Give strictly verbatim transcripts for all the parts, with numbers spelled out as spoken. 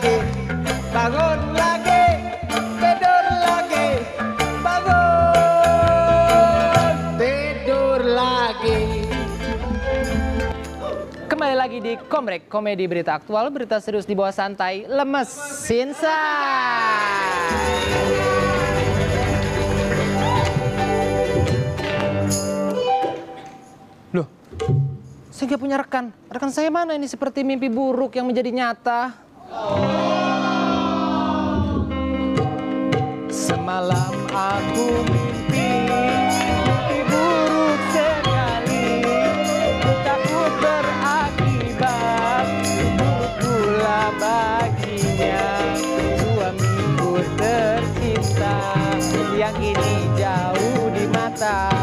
lagi, bangun lagi, tidur lagi, bangun, tidur lagi. Kembali lagi di Komrek, komedi berita aktual, berita serius di bawah santai, lemes, sinsay. Loh, saya nggak punya rekan. Rekan saya mana ini seperti mimpi buruk yang menjadi nyata. Semalam aku mimpi, mimpi buruk sekali. Ku takut berakibat buruk pula baginya. Suamiku tercinta yang kini jauh di mata.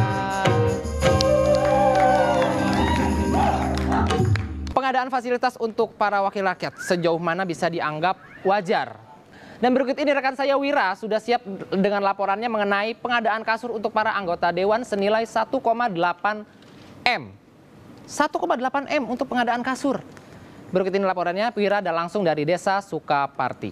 Pengadaan fasilitas untuk para wakil rakyat sejauh mana bisa dianggap wajar? Dan berikut ini rekan saya Wira sudah siap dengan laporannya mengenai pengadaan kasur untuk para anggota Dewan senilai satu koma delapan M. satu koma delapan M untuk pengadaan kasur. Berikut ini laporannya, Wira dan langsung dari Desa Sukaparti.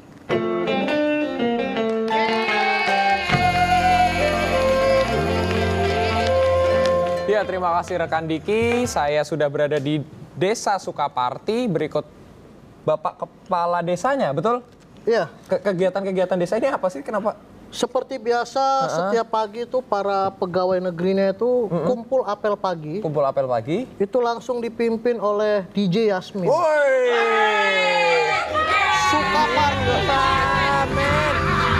Ya, terima kasih rekan Diki. Saya sudah berada di Desa Sukaparti, berikut Bapak Kepala Desanya, betul? Iya. Ke kegiatan-kegiatan desa ini apa sih? Kenapa? Seperti biasa, uh-huh. setiap pagi itu para pegawai negerinya itu uh-huh. kumpul apel pagi. Kumpul apel pagi. Itu langsung dipimpin oleh D J Yasmin. Woi! Sukaparti. Men,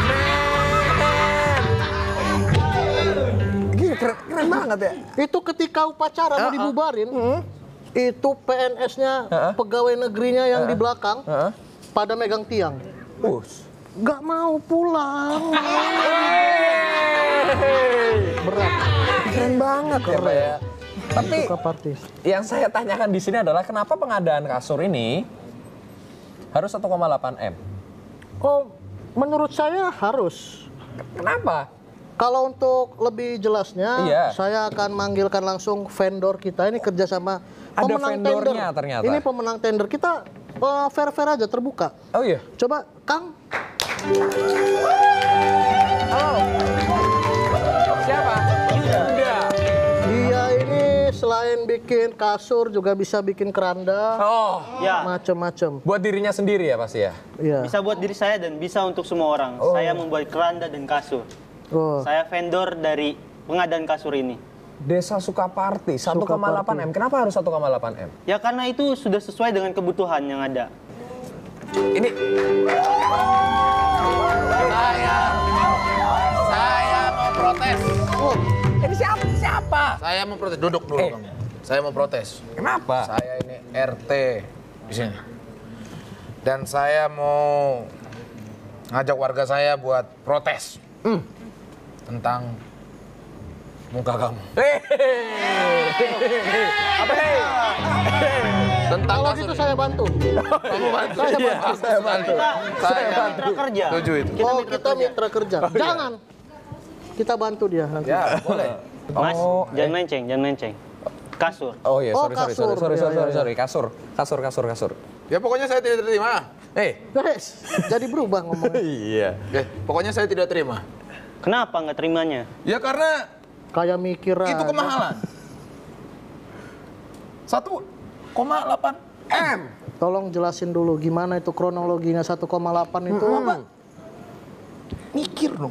men. Gila, keren, keren banget ya. Itu ketika upacara uh-huh. mau dibubarin, uh-huh. itu P N S-nya, uh-huh. pegawai negerinya yang uh-huh. di belakang, uh-huh. pada megang tiang. Us. Gak mau pulang. Berat. Keren banget ya, Pak ya. Tapi yang saya tanyakan di sini adalah kenapa pengadaan kasur ini harus satu koma delapan M? Oh, menurut saya harus. Kenapa? Kalau untuk lebih jelasnya, iya. saya akan manggilkan langsung vendor kita. Ini kerjasama ada pemenang vendornya tender. Ternyata. Ini pemenang tender. Kita uh, fair-fair aja, terbuka. Oh iya? Coba, Kang. Halo. Siapa? Yuda. Dia ini selain bikin kasur, juga bisa bikin keranda. Oh, ya. Macem-macem. Buat dirinya sendiri ya pasti ya? Iya. Bisa buat diri saya dan bisa untuk semua orang. Oh. Saya membuat keranda dan kasur. Oh. Saya vendor dari pengadaan kasur ini. Desa Sukaparti, satu koma delapan M. Kenapa harus satu koma delapan M? Ya karena itu sudah sesuai dengan kebutuhan yang ada. Ini Saya Saya mau protes. oh, ini siapa? Siapa? Saya mau protes. Duduk dulu Eh. kamu. Saya mau protes. Kenapa? Saya ini R T di sini. Dan saya mau ngajak warga saya buat protes. Hmm. Tentang muka kamu. Apa nih? Tentang Kalau kasus gitu ini. saya bantu. Kamu bantu. Saya Iya, bantu. saya bantu. Kita, Saya kita bantu. mitra kerja. Setuju itu. Oh, kita mitra kerja. Oh, iya. Jangan. Kita bantu dia nanti. Ya, boleh. Mas, Oh, jangan menceng, jangan menceng. Kasur. Oh iya, Oh, sorry, sorry, kasur. sorry, sorry, Iya, sorry, iya, sorry, sorry, kasur, kasur, kasur, kasur. Ya pokoknya saya tidak terima. Eh, Guys, jadi berubah ngomongnya. iya. Oke, pokoknya saya tidak terima. Kenapa nggak terimanya? Ya karena Kayak mikir itu aja. kemahalan. satu koma delapan M. Tolong jelasin dulu gimana itu kronologinya satu koma delapan itu apa? Mikir dong.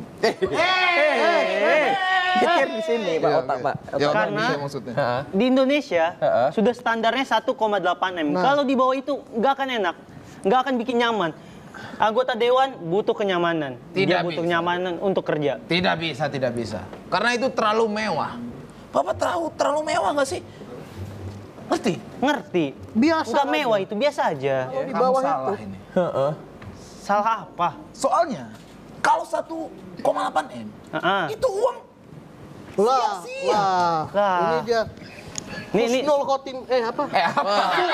Pikir di sini, Pak, Iya, otak, oke. Pak. Ya, Karena- bisa maksudnya. Heeh. Di Indonesia Heeh. sudah standarnya satu koma delapan M. Nah. Kalau di bawah itu nggak akan enak, nggak akan bikin nyaman. Anggota dewan butuh kenyamanan. Tidak Dia butuh bisa. kenyamanan untuk kerja. Tidak bisa, tidak bisa. Karena itu terlalu mewah. Bapak terlalu terlalu mewah nggak sih? Ngerti? Ngerti? Biasa Nggak aja. mewah itu biasa aja. Kalau di Kamu bawah salah itu. ini. Heeh. Salah apa? Soalnya kalau satu koma delapan M Heeh. itu uang Lah, sia-sia. lah. Lah. Ini dia. Nih, nih. Husnul Khotim, eh apa? Eh, apa?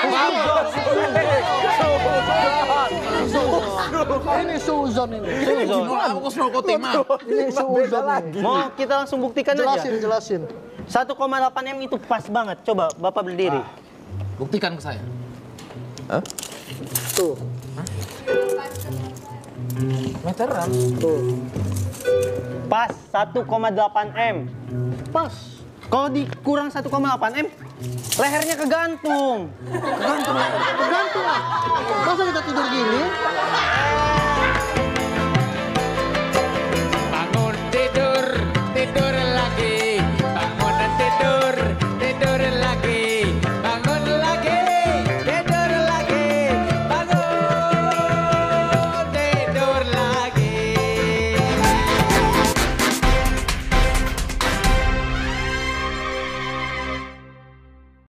Ini Suzon ini. Ini Junul apa Kusnul Khotimah? Ini Suzon ini. Mau kita langsung buktikan Jelasin, aja. jelasin. satu koma delapan M itu pas banget. Coba Bapak berdiri. Buktikan ke saya. Tuh. meteran. Tuh. Pas satu koma delapan M. Pas. Kalau dikurang satu koma delapan M, lehernya kegantung. Tergantung lah. Masa kita tidur gini,